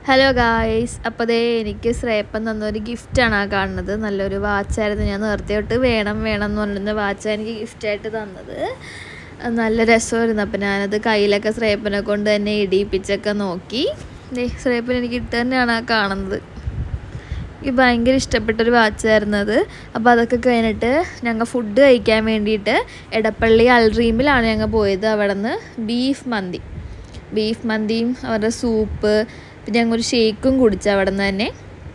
Hello guys, അപ്പോൾ ദേ എനിക്ക് ശ്രേയപ്പൻ തന്നൊരു ഗിഫ്റ്റാണ് ആ കാണുന്നത്. നല്ലൊരു വാച്ചായിരുന്നു. ഞാൻ നേരത്തെ തൊട്ട് വേണം എന്ന് പറഞ്ഞിരുന്ന വാച്ചാണ് എനിക്ക് ഗിഫ്റ്റായിട്ട് തന്നത്. നല്ല രസമായിരുന്നു. അപ്പോൾ ഞാനത് കയ്യിലൊക്കെ ശ്രേയപ്പനെ കൊണ്ട് തന്നെ ഇടിയിപ്പിച്ചൊക്കെ നോക്കി. ശ്രേയപ്പൻ എനിക്ക് ഇട്ട് തന്നെയാണ് ആ കാണുന്നത്. എനിക്ക് ഭയങ്കര ഇഷ്ടപ്പെട്ടൊരു വാച്ചായിരുന്നു അത്. അപ്പോൾ അതൊക്കെ കഴിഞ്ഞിട്ട് ഞങ്ങൾ ഫുഡ് കഴിക്കാൻ വേണ്ടിയിട്ട് എടപ്പള്ളി അൽറീമിലാണ് ഞങ്ങൾ പോയത്. അവിടെ നിന്ന് ബീഫ് മന്തിയും അവരുടെ സൂപ്പ്, പിന്നെ ഞങ്ങൾ ഒരു ഷേക്കും കുടിച്ചു അവിടെ നിന്ന് തന്നെ.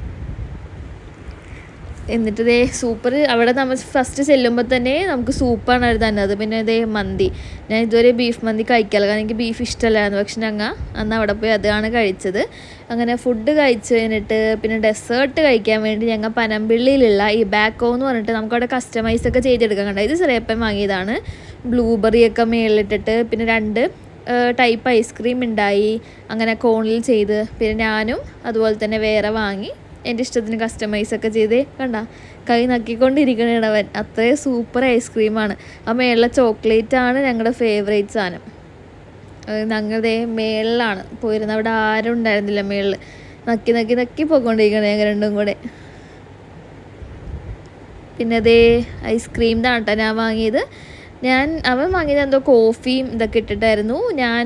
എന്നിട്ട് ഇതേ സൂപ്പർ അവിടെ നമ്മൾ ഫസ്റ്റ് ചെല്ലുമ്പോൾ തന്നെ നമുക്ക് സൂപ്പാണ് അവർ തന്നത്. പിന്നെ ഇതേ മന്തി, ഞാൻ ഇതുവരെ ബീഫ് മന്തി കഴിക്കാറില്ല, കാരണം എനിക്ക് ബീഫ് ഇഷ്ടമല്ലായിരുന്നു. പക്ഷെ ഞങ്ങൾ അന്ന് അവിടെ പോയി അതാണ് കഴിച്ചത്. അങ്ങനെ ഫുഡ് കഴിച്ച് കഴിഞ്ഞിട്ട് പിന്നെ ഡെസേർട്ട് കഴിക്കാൻ വേണ്ടി ഞങ്ങൾ പനമ്പിള്ളിയിലുള്ള ഈ ബാക്കോ എന്ന് പറഞ്ഞിട്ട് നമുക്കവിടെ കസ്റ്റമൈസൊക്കെ ചെയ്തെടുക്കാൻ കണ്ട. ഇത് ശ്രേയപ്പൻ വാങ്ങിയതാണ്. ബ്ലൂബെറിയൊക്കെ മേളിലിട്ടിട്ട് പിന്നെ 2 ടൈപ്പ് ഐസ്ക്രീം ഉണ്ടായി. അങ്ങനെ കോണിൽ ചെയ്ത് പിന്നെ ഞാനും അതുപോലെ തന്നെ വേറെ വാങ്ങി എൻ്റെ ഇഷ്ടത്തിന് കസ്റ്റമൈസൊക്കെ ചെയ്ത് കണ്ട കൈ നക്കിക്കൊണ്ടിരിക്കണവൻ. അത്രയും സൂപ്പർ ഐസ്ക്രീമാണ്. ആ മേളിലെ ചോക്ലേറ്റാണ് ഞങ്ങളുടെ ഫേവറേറ്റ് സാധനം. ഞങ്ങളുടെ മേളിലാണ് പോയിരുന്നത്, അവിടെ ആരും ഉണ്ടായിരുന്നില്ല. മേളിൽ നക്കി പോയിക്കൊണ്ടിരിക്കണേ ഞങ്ങൾ രണ്ടും കൂടെ. പിന്നെ അതേ ഐസ്ക്രീം ഇതാണ് കേട്ടോ ഞാൻ വാങ്ങിയത്. അവൻ വാങ്ങിയത് എന്തോ കോഫിയും ഇതൊക്കെ ഇട്ടിട്ടായിരുന്നു. ഞാൻ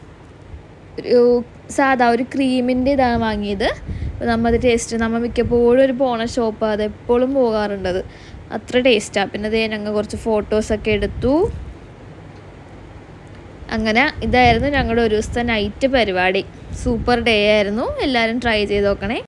സാധാ ഒരു ക്രീമിൻ്റെ ഇതാണ് വാങ്ങിയത്. നമ്മത് ടേസ്റ്റ്, നമ്മൾ മിക്കപ്പോഴും ഒരു പോണ ഷോപ്പ്, അത് എപ്പോഴും പോകാറുണ്ടത്. അത്ര ടേസ്റ്റാണ്. പിന്നെ അതേ ഞങ്ങൾ കുറച്ച് ഫോട്ടോസൊക്കെ എടുത്തു. അങ്ങനെ ഇതായിരുന്നു ഞങ്ങളുടെ ഒരു ദിവസത്തെ നൈറ്റ് പരിപാടി. സൂപ്പർ ഡേ ആയിരുന്നു. എല്ലാവരും ട്രൈ ചെയ്ത് നോക്കണേ.